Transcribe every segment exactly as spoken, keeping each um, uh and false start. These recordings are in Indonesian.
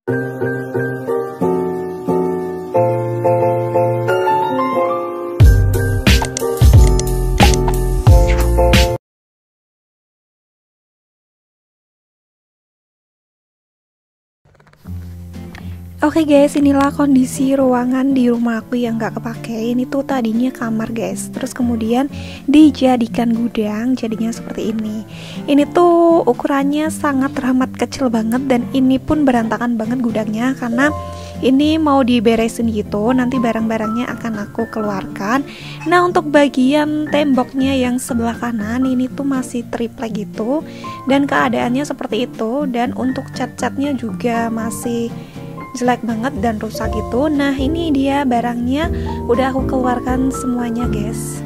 Oke guys, inilah kondisi ruangan di rumah aku yang gak kepake. Ini tuh tadinya kamar guys, terus kemudian dijadikan gudang, jadinya seperti ini. Ini tuh ukurannya sangat teramat kecil banget, dan ini pun berantakan banget gudangnya karena ini mau diberesin gitu. Nanti barang-barangnya akan aku keluarkan. Nah, untuk bagian temboknya yang sebelah kanan ini tuh masih triplek gitu, dan keadaannya seperti itu. Dan untuk cat-catnya juga masih jelek banget dan rusak gitu. Nah, ini dia barangnya udah aku keluarkan semuanya guys.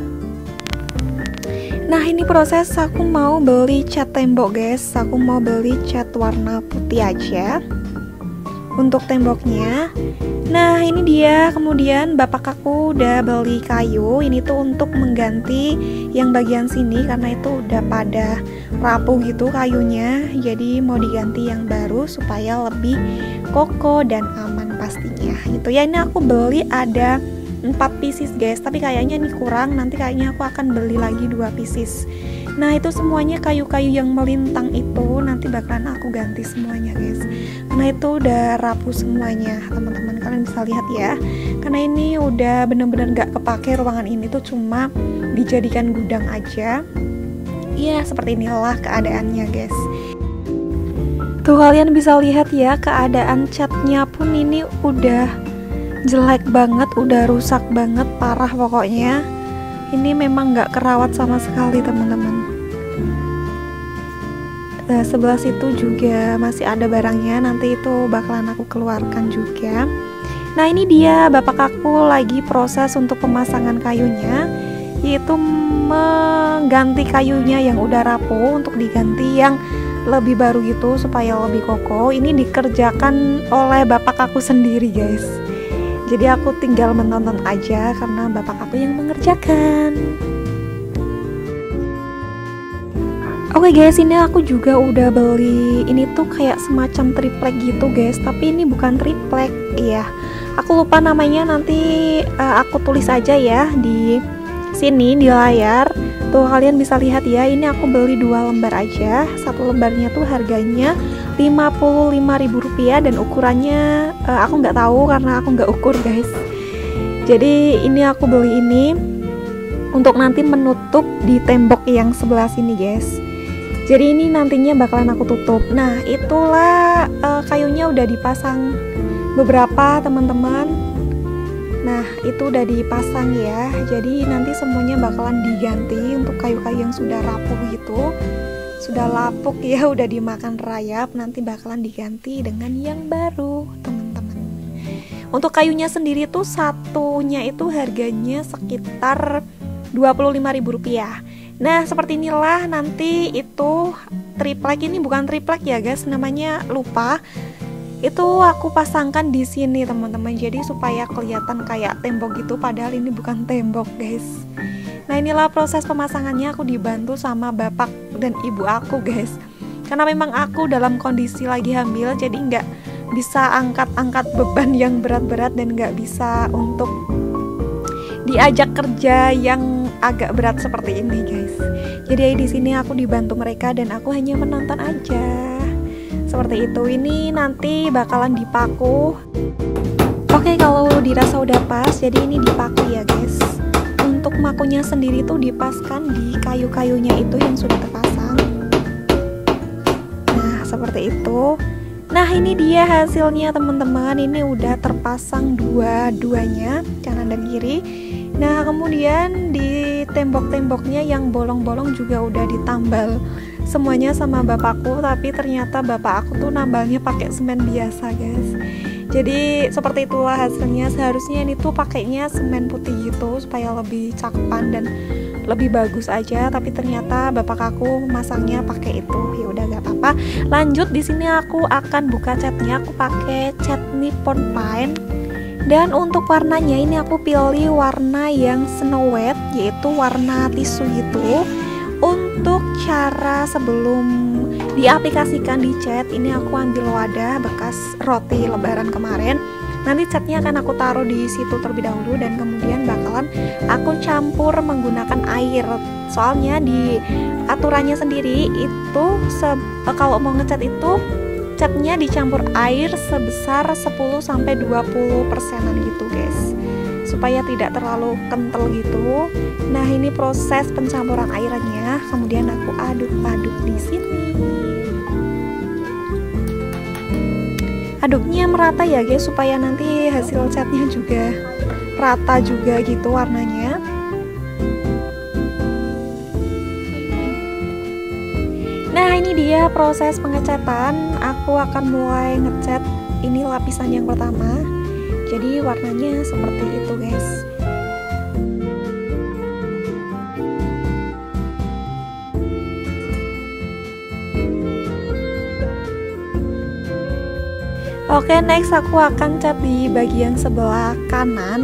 Nah, ini proses aku mau beli cat tembok guys. Aku mau beli cat warna putih aja untuk temboknya. Nah, ini dia. Kemudian bapak aku udah beli kayu. Ini tuh untuk mengganti yang bagian sini karena itu udah pada rapuh gitu kayunya. Jadi mau diganti yang baru supaya lebih kokoh dan aman pastinya gitu ya. Ini aku beli ada empat pieces guys, tapi kayaknya ini kurang. Nanti kayaknya aku akan beli lagi dua pieces. Nah, itu semuanya kayu-kayu yang melintang itu nanti bakalan aku ganti semuanya guys, karena itu udah rapuh semuanya teman-teman. Kalian bisa lihat ya, karena ini udah bener-bener gak kepake. Ruangan ini tuh cuma dijadikan gudang aja ya. Seperti inilah keadaannya guys. Tuh kalian bisa lihat ya, keadaan catnya pun ini udah jelek banget, udah rusak banget, parah pokoknya. Ini memang gak kerawat sama sekali teman-teman. Nah, sebelah situ juga masih ada barangnya, nanti itu bakalan aku keluarkan juga. Nah, ini dia bapak aku lagi proses untuk pemasangan kayunya, yaitu mengganti kayunya yang udah rapuh untuk diganti yang lebih baru gitu supaya lebih kokoh. Ini dikerjakan oleh bapak aku sendiri guys, jadi aku tinggal menonton aja karena bapak aku yang mengerjakan. Oke guys, ini aku juga udah beli. Ini tuh kayak semacam triplek gitu guys, tapi ini bukan triplek ya. Aku lupa namanya, nanti uh, aku tulis aja ya di sini di layar. Tuh kalian bisa lihat ya, ini aku beli dua lembar aja. Satu lembarnya tuh harganya lima puluh lima ribu rupiah, dan ukurannya uh, aku nggak tahu karena aku nggak ukur guys. Jadi ini aku beli ini untuk nanti menutup di tembok yang sebelah sini guys. Jadi ini nantinya bakalan aku tutup. Nah, itulah uh, kayunya udah dipasang beberapa teman-teman. Nah, itu udah dipasang ya. Jadi nanti semuanya bakalan diganti untuk kayu-kayu yang sudah rapuh gitu. Sudah lapuk ya, udah dimakan rayap, nanti bakalan diganti dengan yang baru teman-teman. Untuk kayunya sendiri tuh satunya itu harganya sekitar dua puluh lima ribu rupiah. Nah, seperti inilah nanti itu triplek. Ini bukan triplek ya guys, namanya lupa. Itu aku pasangkan di sini teman-teman, jadi supaya kelihatan kayak tembok gitu, padahal ini bukan tembok guys. Nah, inilah proses pemasangannya. Aku dibantu sama bapak dan ibu aku guys, karena memang aku dalam kondisi lagi hamil, jadi nggak bisa angkat-angkat beban yang berat-berat dan nggak bisa untuk diajak kerja yang agak berat seperti ini guys. Jadi di sini aku dibantu mereka dan aku hanya menonton aja. Seperti itu. Ini nanti bakalan dipaku. Oke, kalau dirasa udah pas, jadi ini dipaku ya guys. Untuk makunya sendiri tuh dipaskan di kayu-kayunya itu yang sudah terpasang. Nah, seperti itu. Nah, ini dia hasilnya teman-teman. Ini udah terpasang dua-duanya, kanan dan kiri. Nah, kemudian di tembok-temboknya yang bolong-bolong juga udah ditambal semuanya sama bapakku, tapi ternyata bapak aku tuh nambalnya pakai semen biasa guys. Jadi seperti itulah hasilnya. Seharusnya ini tuh pakainya semen putih gitu supaya lebih cakepan dan lebih bagus aja, tapi ternyata bapak aku masangnya pakai itu. Ya udah gak apa-apa. Lanjut, di sini aku akan buka catnya. Aku pakai cat Nippon Paint. Dan untuk warnanya ini aku pilih warna yang Snow White, yaitu warna tisu gitu. Untuk cara sebelum diaplikasikan di cat. Ini aku ambil wadah bekas roti lebaran kemarin. Nanti catnya akan aku taruh di situ terlebih dahulu dan kemudian bakalan aku campur menggunakan air. Soalnya di aturannya sendiri itu se kalau mau ngecat itu catnya dicampur air sebesar sepuluh sampai dua puluh persenan gitu guys, supaya tidak terlalu kental gitu. Nah, ini proses pencampuran airnya, kemudian aku aduk-aduk di sini. Aduknya merata ya guys, supaya nanti hasil catnya juga rata juga gitu warnanya. Nah, ini dia proses pengecatan. Aku akan mulai ngecat ini lapisan yang pertama. Jadi warnanya seperti itu guys. Oke, next aku akan cat di bagian sebelah kanan.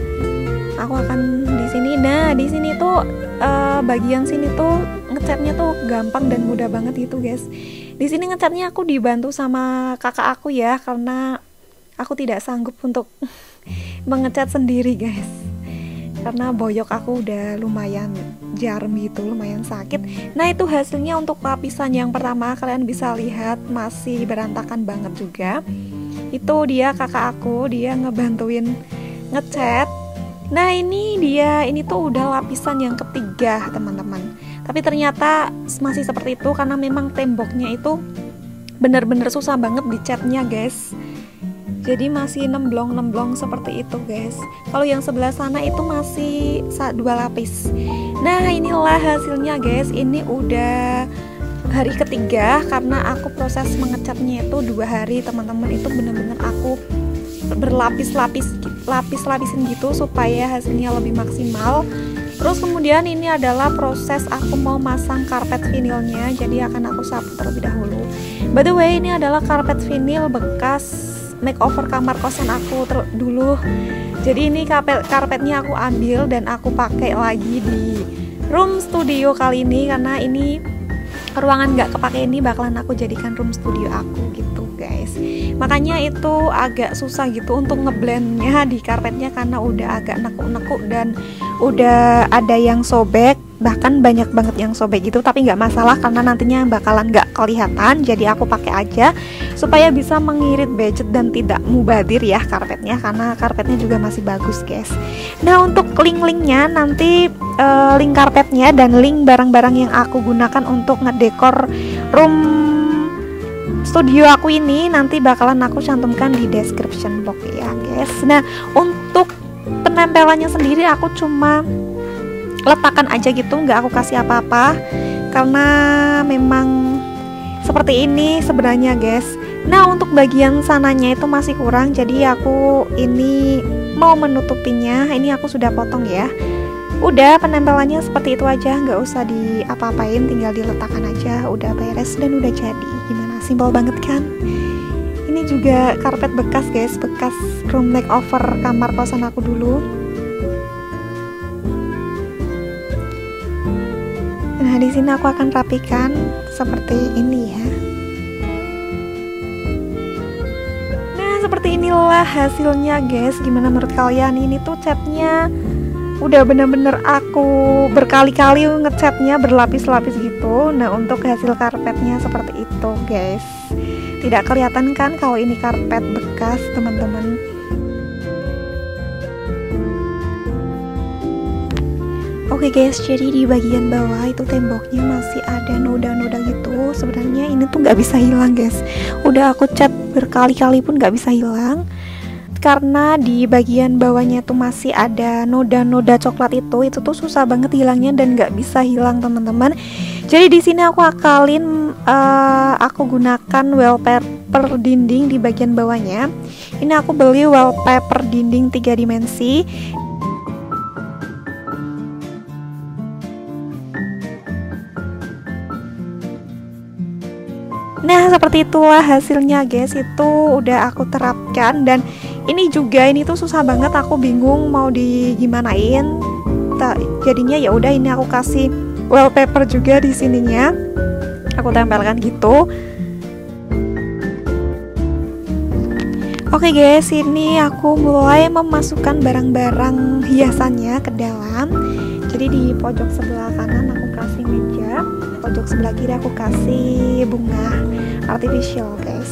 Aku akan di sini. Nah, di sini tuh uh, bagian sini tuh ngecatnya tuh gampang dan mudah banget gitu guys. Di sini ngecatnya aku dibantu sama kakak aku ya, karena aku tidak sanggup untuk mengecat sendiri guys. Karena boyok aku udah lumayan jarum gitu, lumayan sakit. Nah, itu hasilnya untuk lapisan yang pertama. Kalian bisa lihat masih berantakan banget juga. Itu dia kakak aku, dia ngebantuin ngecat. Nah, ini dia, ini tuh udah lapisan yang ketiga teman-teman. Tapi ternyata masih seperti itu karena memang temboknya itu bener-bener susah banget dicatnya guys. Jadi masih nemblong-nemblong seperti itu guys. Kalau yang sebelah sana itu masih dua lapis. Nah, inilah hasilnya guys. Ini udah hari ketiga karena aku proses mengecatnya itu dua hari teman-teman. Itu bener-bener aku berlapis-lapis lapis-lapisin gitu supaya hasilnya lebih maksimal. Terus kemudian ini adalah proses aku mau masang karpet vinilnya. Jadi akan aku sapu terlebih dahulu. By the way, ini adalah karpet vinil bekas makeover kamar kosan aku dulu. Jadi ini karpet karpetnya aku ambil dan aku pakai lagi di room studio kali ini, karena ini ruangan nggak kepake, ini bakalan aku jadikan room studio aku gitu guys. Makanya itu agak susah gitu untuk ngeblendnya di karpetnya karena udah agak nekuk-nekuk dan udah ada yang sobek, bahkan banyak banget yang sobek gitu. Tapi nggak masalah karena nantinya bakalan nggak kelihatan, jadi aku pakai aja supaya bisa mengirit budget dan tidak mubadir ya karpetnya, karena karpetnya juga masih bagus guys. Nah, untuk link-linknya nanti uh, link karpetnya dan link barang-barang yang aku gunakan untuk ngedekor room studio aku ini nanti bakalan aku cantumkan di description box ya guys. Nah, untuk penempelannya sendiri aku cuma letakkan aja gitu, nggak aku kasih apa-apa karena memang seperti ini sebenarnya guys. Nah, untuk bagian sananya itu masih kurang, jadi aku ini mau menutupinya. Ini aku sudah potong ya. Udah, penempelannya seperti itu aja, nggak usah diapa-apain, tinggal diletakkan aja, udah beres dan udah jadi. Gimana, simpel banget kan? Ini juga karpet bekas guys, bekas room makeover kamar kosan aku dulu. Nah, di sini aku akan rapikan seperti ini ya. Nah, seperti inilah hasilnya guys. Gimana menurut kalian? Ini tuh catnya udah bener-bener aku berkali-kali ngecatnya berlapis-lapis gitu. Nah, untuk hasil karpetnya seperti itu guys. Tidak kelihatan kan kalau ini karpet bekas teman-teman. Oke guys, jadi di bagian bawah itu temboknya masih ada noda-noda gitu. Sebenarnya ini tuh nggak bisa hilang guys. Udah aku cat berkali-kali pun nggak bisa hilang. Karena di bagian bawahnya tuh masih ada noda-noda coklat itu, itu tuh susah banget hilangnya dan nggak bisa hilang teman-teman. Jadi di sini aku akalin, uh, aku gunakan wallpaper dinding di bagian bawahnya. Ini aku beli wallpaper dinding tiga dimensi. Nah, seperti itulah hasilnya guys. Itu udah aku terapkan dan ini juga ini tuh susah banget, aku bingung mau digimanain. Jadinya ya udah ini aku kasih wallpaper juga di sininya. aku tempelkan gitu. Oke guys, ini aku mulai memasukkan barang-barang hiasannya ke dalam. Jadi di pojok sebelah kanan aku kasih meja, pojok sebelah kiri aku kasih bunga artificial guys.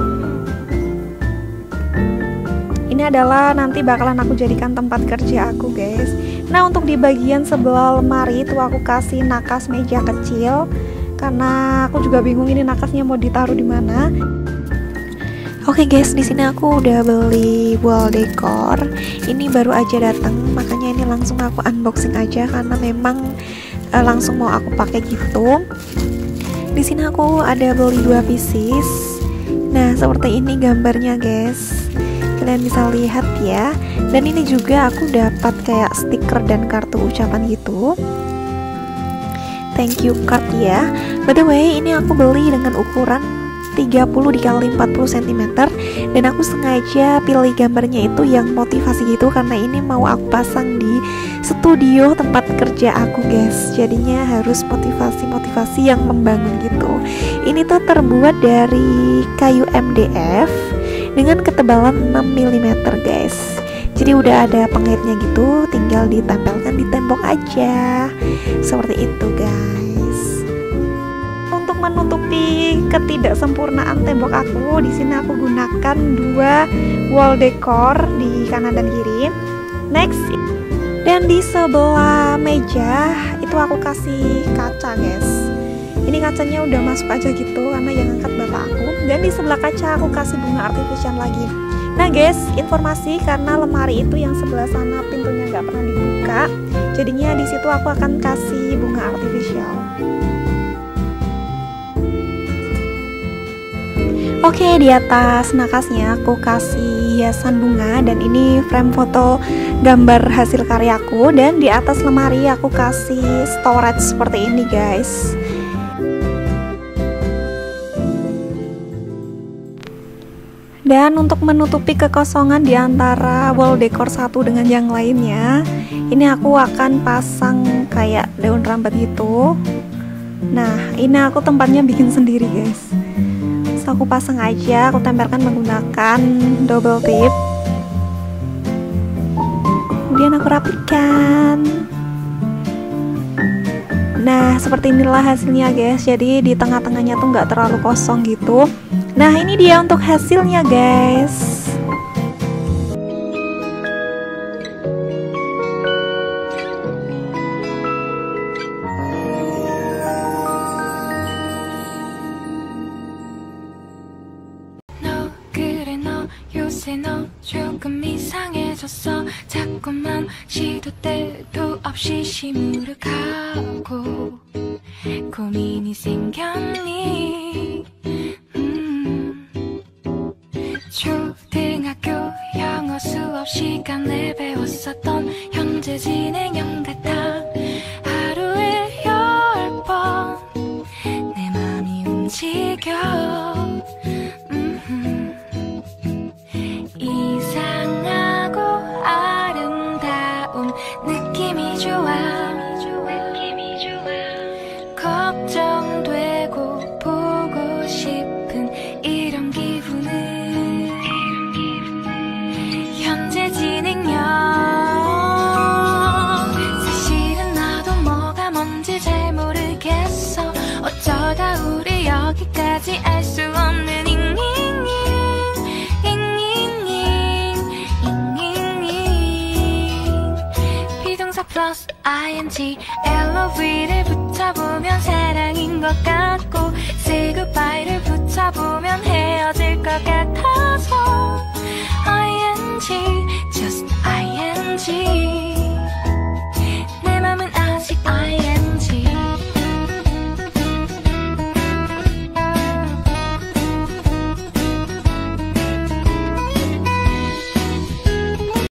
Ini adalah nanti bakalan aku jadikan tempat kerja aku guys. Nah untuk di bagian sebelah lemari itu aku kasih nakas meja kecil, karena aku juga bingung ini nakasnya mau ditaruh di mana. Oke guys, di sini aku udah beli wall decor. Ini baru aja datang, makanya ini langsung aku unboxing aja karena memang uh, langsung mau aku pakai gitu. Di sini aku ada beli dua pieces. Nah, seperti ini gambarnya guys. Kalian bisa lihat ya. Dan ini juga aku dapat kayak stiker dan kartu ucapan gitu. Thank you card ya. By the way, ini aku beli dengan ukuran tiga puluh dikali empat puluh sentimeter, dan aku sengaja pilih gambarnya itu yang motivasi gitu karena ini mau aku pasang di studio tempat kerja aku guys. Jadinya harus motivasi-motivasi yang membangun gitu. Ini tuh terbuat dari kayu M D F dengan ketebalan enam milimeter guys. Jadi udah ada pengaitnya gitu, tinggal ditempelkan di tembok aja. Seperti itu guys. Untuk menutupi ketidaksempurnaan tembok aku, di sini aku gunakan dua wall decor di kanan dan kiri. Next, dan di sebelah meja itu aku kasih kaca guys. Ini kacanya udah masuk aja gitu karena yang angkat bapak aku. Dan di sebelah kaca aku kasih bunga artificial lagi. Nah guys, informasi karena lemari itu yang sebelah sana pintunya nggak pernah dibuka, jadinya di situ aku akan kasih bunga artificial. Oke, di atas nakasnya aku kasih hiasan bunga dan ini frame foto gambar hasil karyaku, dan di atas lemari aku kasih storage seperti ini guys. Dan untuk menutupi kekosongan di antara wall decor satu dengan yang lainnya, ini aku akan pasang kayak daun rambat gitu. Nah, ini aku tempatnya bikin sendiri guys. So, aku pasang aja, aku tempelkan menggunakan double tip. Kemudian aku rapikan. Nah, seperti inilah hasilnya guys. Jadi di tengah-tengahnya tuh nggak terlalu kosong gitu. Nah, ini dia untuk hasilnya guys. 요새 너 조금 이상해졌어. 자꾸만 시도 때도 없이 시무룩하고 고민이 생겼니. 음. 초등학교 영어 수업 시간에 배웠었던 현재 진행형 같아. 하루에 열 번 내 맘이 움직여. 이상하고 아름다운 느낌이 좋아. 느낌이 좋아. 걱정되고 보고 싶은 이런 기분은 현재 진행형. 사실은 나도 뭐가 뭔지 잘 모르겠어. 어쩌다 우리 여기까지 알 수 없는 잉잉잉 플러스 ing 엘오브이를 붙여보면 사랑인 것 같고 say goodbye를 붙여보면 헤어질 것 같아서 ing just ing